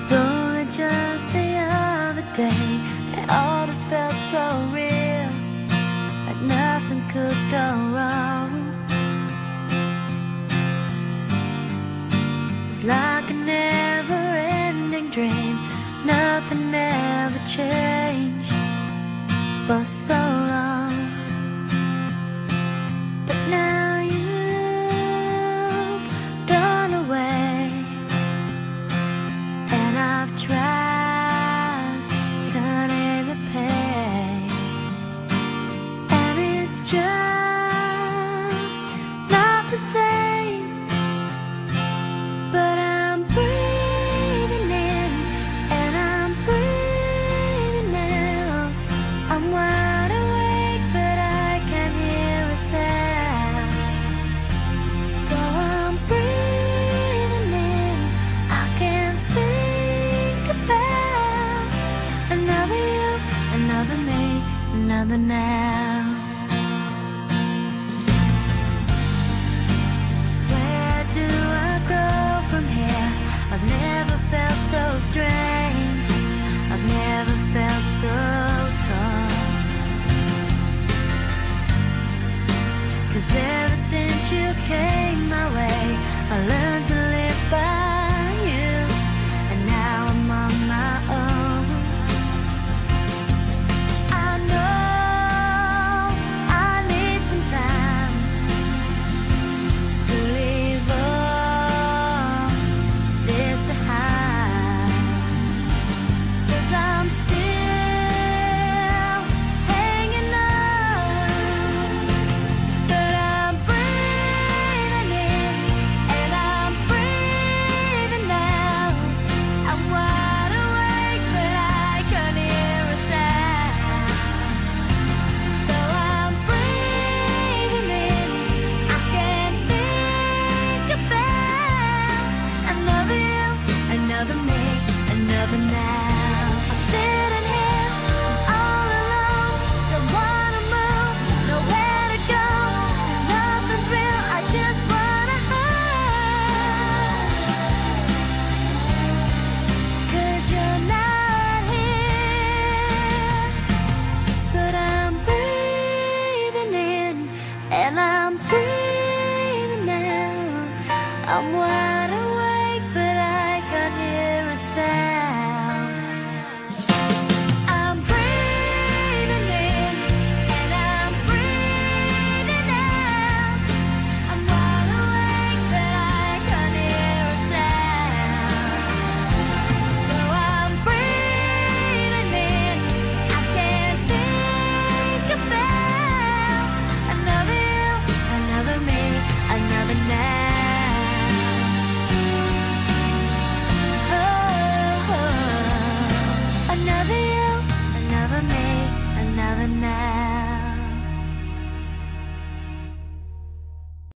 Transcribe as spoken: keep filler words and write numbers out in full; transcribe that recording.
was only just the other day, and all this felt so real, like nothing could go wrong. It was like a never-ending dream, nothing ever changed for so long. But now you've gone away, and I've tried turning the page, and it's just not the same. But I'm breathing in, and I'm breathing out. I'm wide awake, but I can't hear a sound. Though I'm breathing in, I can't think about another you, another me, another now. Where do I go from here? I've never felt so strange, I've never felt so tall. 'Cause ever since you came my way, I learned to live by you, and now I'm on my own. I know I need some time to leave all this behind, 'cause I'm still hanging on. But I'm breathing in, and I'm breathing out. I'm wide awake, but I can't hear a sound. Though I'm breathing in, I can't think about another you, another me, another now. I'm sitting here, I'm all alone, don't wanna move, nowhere to go, 'cause nothing's real, I just wanna hide. 'Cause you're not here. But I'm breathing in, and I'm breathing out. I'm wide awake, but I can't hear a sound. I'm breathing in, and I'm breathing out. I'm wide awake, but I can't hear a sound. Though I'm breathing in, I can't think about another you, another me, another now. Oh, another you, another me, another now.